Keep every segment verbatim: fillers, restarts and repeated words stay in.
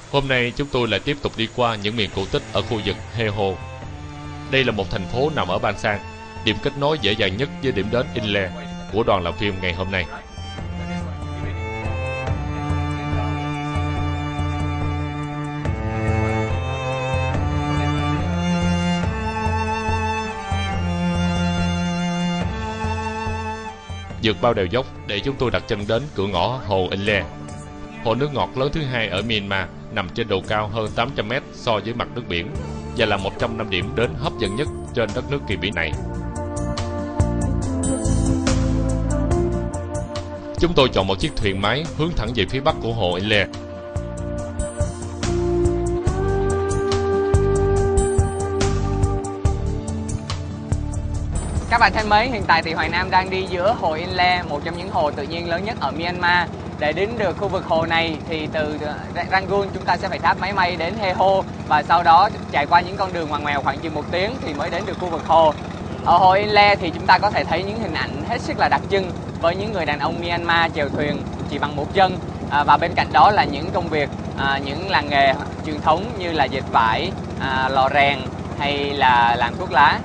Hôm nay chúng tôi lại tiếp tục đi qua những miền cổ tích ở khu vực Heho. Đây là một thành phố nằm ở Ban-sang, điểm kết nối dễ dàng nhất với điểm đến Inle của đoàn làm phim ngày hôm nay. Vượt bao đèo dốc để chúng tôi đặt chân đến cửa ngõ hồ Inle, hồ nước ngọt lớn thứ hai ở Myanmar, nằm trên độ cao hơn tám trăm mét so với mặt nước biển và là một trong năm điểm đến hấp dẫn nhất trên đất nước kỳ bí này. Chúng tôi chọn một chiếc thuyền máy hướng thẳng về phía bắc của hồ Inle. Các bạn thân mến, hiện tại thì Hoài Nam đang đi giữa hồ Inle, một trong những hồ tự nhiên lớn nhất ở Myanmar. Để đến được khu vực hồ này thì từ Rangoon chúng ta sẽ phải tháp máy bay đến Heho và sau đó chạy qua những con đường ngoằn ngoèo khoảng chừng một tiếng thì mới đến được khu vực hồ. Ở hồ Inle thì chúng ta có thể thấy những hình ảnh hết sức là đặc trưng với những người đàn ông Myanmar chèo thuyền chỉ bằng một chân, à, và bên cạnh đó là những công việc, à, những làng nghề truyền thống như là dệt vải, à, lò rèn hay là làm thuốc lá.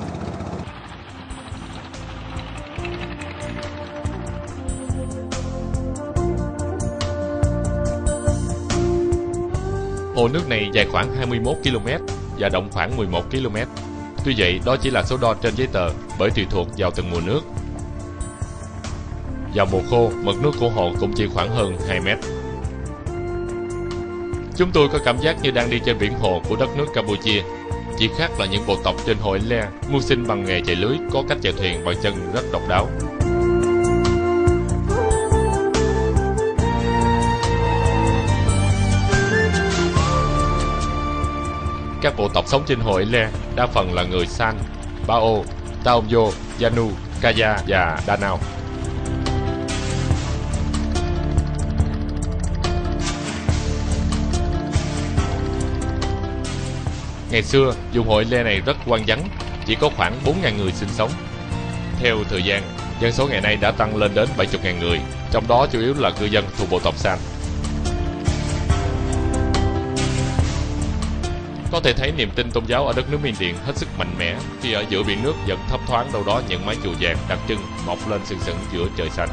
Hồ nước này dài khoảng hai mươi mốt ki lô mét và rộng khoảng mười một ki lô mét. Tuy vậy, đó chỉ là số đo trên giấy tờ bởi tùy thuộc vào từng mùa nước. Vào mùa khô, mực nước của hồ cũng chỉ khoảng hơn hai mét. Chúng tôi có cảm giác như đang đi trên biển hồ của đất nước Campuchia. Chỉ khác là những bộ tộc trên hồ Inle mưu sinh bằng nghề chạy lưới có cách chèo thuyền bằng chân rất độc đáo. Các bộ tộc sống trên hồ Inle đa phần là người San, Bao, Taomyo, Yanu, Kaya và Danao. Ngày xưa, vùng hồ Inle này rất hoang vắng, chỉ có khoảng bốn nghìn người sinh sống. Theo thời gian, dân số ngày nay đã tăng lên đến bảy mươi nghìn người, trong đó chủ yếu là cư dân thuộc bộ tộc San. Có thể thấy niềm tin tôn giáo ở đất nước Miến Điện hết sức mạnh mẽ khi ở giữa biển nước vẫn thấp thoáng đâu đó những mái chùa vàng đặc trưng mọc lên sừng sững giữa trời xanh.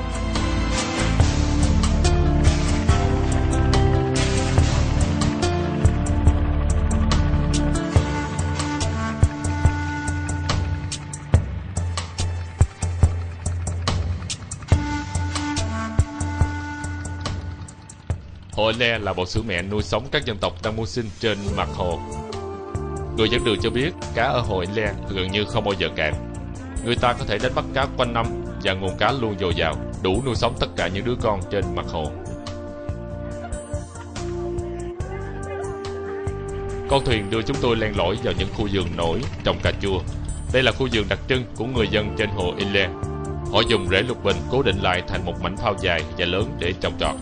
Hồ Inle là một xứ mẹ nuôi sống các dân tộc đang mưu sinh trên mặt hồ. Người dẫn đường cho biết cá ở hồ Inle gần như không bao giờ cạn. Người ta có thể đánh bắt cá quanh năm và nguồn cá luôn dồi dào, đủ nuôi sống tất cả những đứa con trên mặt hồ. Con thuyền đưa chúng tôi len lỏi vào những khu vườn nổi trồng cà chua. Đây là khu vườn đặc trưng của người dân trên hồ Inle. Họ dùng rễ lục bình cố định lại thành một mảnh phao dài và lớn để trồng trọt.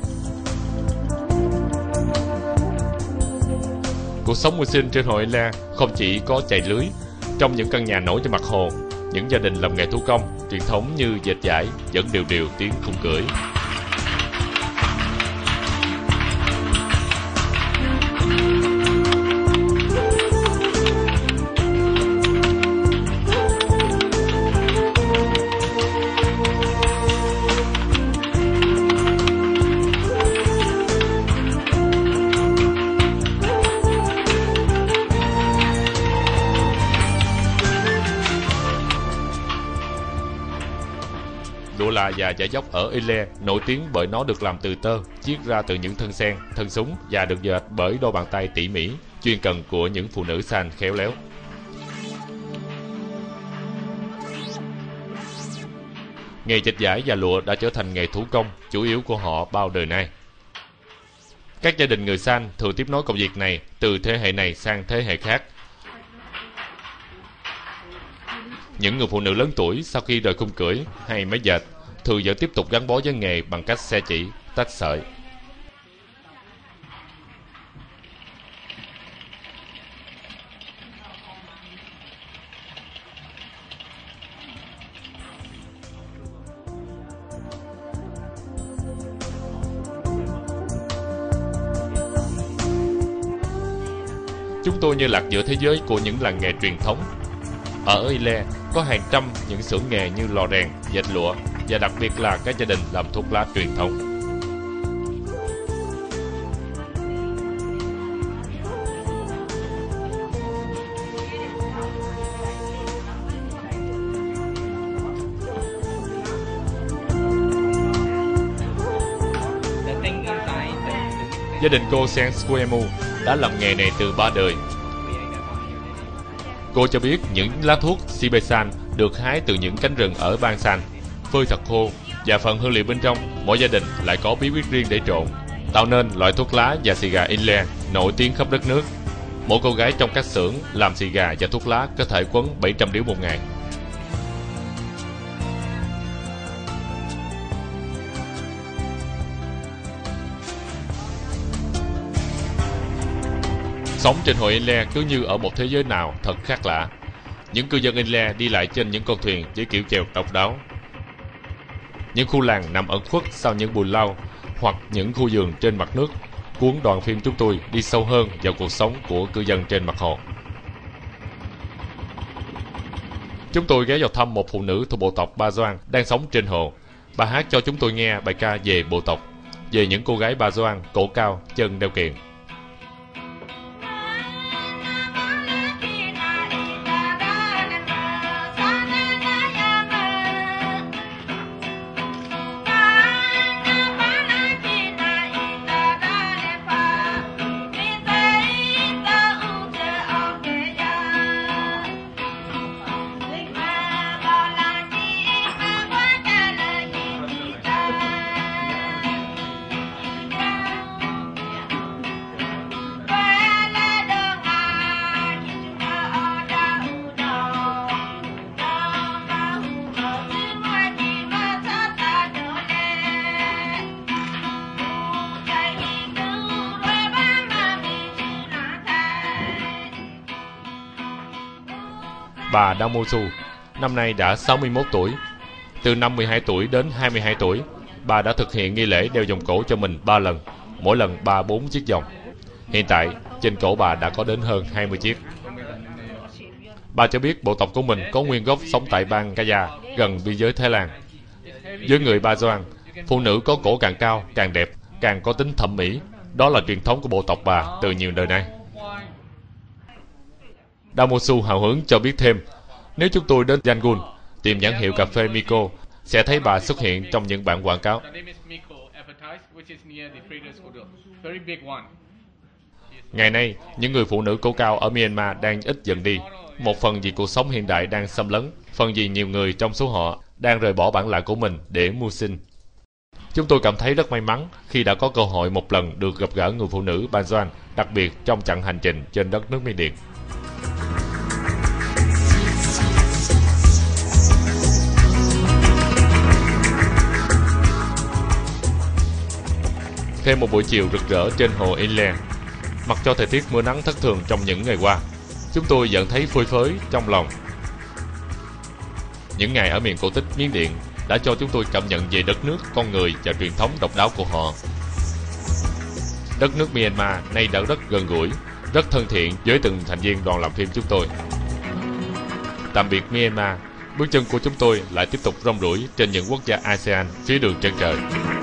Cuộc sống mưu sinh trên hồ Inle không chỉ có chạy lưới. Trong những căn nhà nổi trên mặt hồ, những gia đình làm nghề thủ công truyền thống như dệt vải vẫn đều đều tiếng khung cưỡi. Lụa là và vải dốc ở Inle nổi tiếng bởi nó được làm từ tơ, chiết ra từ những thân sen, thân súng và được dệt bởi đôi bàn tay tỉ mỉ, chuyên cần của những phụ nữ San khéo léo. Nghề dệt vải và lụa đã trở thành nghề thủ công chủ yếu của họ bao đời nay. Các gia đình người San thường tiếp nối công việc này từ thế hệ này sang thế hệ khác. Những người phụ nữ lớn tuổi sau khi rời khung cưỡi hay máy dệt thường vẫn tiếp tục gắn bó với nghề bằng cách xe chỉ, tách sợi. Chúng tôi như lạc giữa thế giới của những làng nghề truyền thống. Ở Ile có hàng trăm những xưởng nghề như lò rèn, dệt lụa và đặc biệt là các gia đình làm thuốc lá truyền thống. Gia đình cô Sen Squemu đã làm nghề này từ ba đời. Cô cho biết những lá thuốc Sibesan được hái từ những cánh rừng ở bang San, phơi thật khô, và phần hương liệu bên trong mỗi gia đình lại có bí quyết riêng để trộn, tạo nên loại thuốc lá và xì gà Inle nổi tiếng khắp đất nước. Mỗi cô gái trong các xưởng làm xì gà và thuốc lá có thể quấn bảy trăm điếu một ngày. Sống trên hồ Inle cứ như ở một thế giới nào thật khác lạ. Những cư dân Inle đi lại trên những con thuyền với kiểu chèo độc đáo. Những khu làng nằm ẩn khuất sau những bùn lau hoặc những khu vườn trên mặt nước cuốn đoàn phim chúng tôi đi sâu hơn vào cuộc sống của cư dân trên mặt hồ. Chúng tôi ghé vào thăm một phụ nữ thuộc bộ tộc Ba Doan đang sống trên hồ. Bà hát cho chúng tôi nghe bài ca về bộ tộc, về những cô gái Ba Doan cổ cao, chân đeo kiềng. Bà Damosu năm nay đã sáu mươi mốt tuổi. Từ năm mười hai tuổi đến hai mươi hai tuổi, bà đã thực hiện nghi lễ đeo vòng cổ cho mình ba lần, mỗi lần ba bốn chiếc vòng. Hiện tại, trên cổ bà đã có đến hơn hai mươi chiếc. Bà cho biết bộ tộc của mình có nguyên gốc sống tại bang Kaya, gần biên giới Thái Lan. Với người Ba Doan, phụ nữ có cổ càng cao, càng đẹp, càng có tính thẩm mỹ. Đó là truyền thống của bộ tộc bà từ nhiều đời nay. Damosu hào hứng cho biết thêm, nếu chúng tôi đến Yangon tìm nhãn hiệu cà phê Miko, sẽ thấy bà xuất hiện trong những bản quảng cáo. Ngày nay, những người phụ nữ cổ cao ở Myanmar đang ít dần đi. Một phần vì cuộc sống hiện đại đang xâm lấn, phần vì nhiều người trong số họ đang rời bỏ bản làng của mình để mưu sinh. Chúng tôi cảm thấy rất may mắn khi đã có cơ hội một lần được gặp gỡ người phụ nữ Ba Doan, đặc biệt trong chặng hành trình trên đất nước Miến Điện. Thêm một buổi chiều rực rỡ trên hồ Inle. Mặc cho thời tiết mưa nắng thất thường trong những ngày qua, chúng tôi vẫn thấy phơi phới trong lòng. Những ngày ở miền cổ tích Miến Điện đã cho chúng tôi cảm nhận về đất nước, con người và truyền thống độc đáo của họ. Đất nước Myanmar nay đã rất gần gũi, rất thân thiện với từng thành viên đoàn làm phim chúng tôi. Tạm biệt Myanmar, bước chân của chúng tôi lại tiếp tục rong ruổi trên những quốc gia a sê an phía đường chân trời.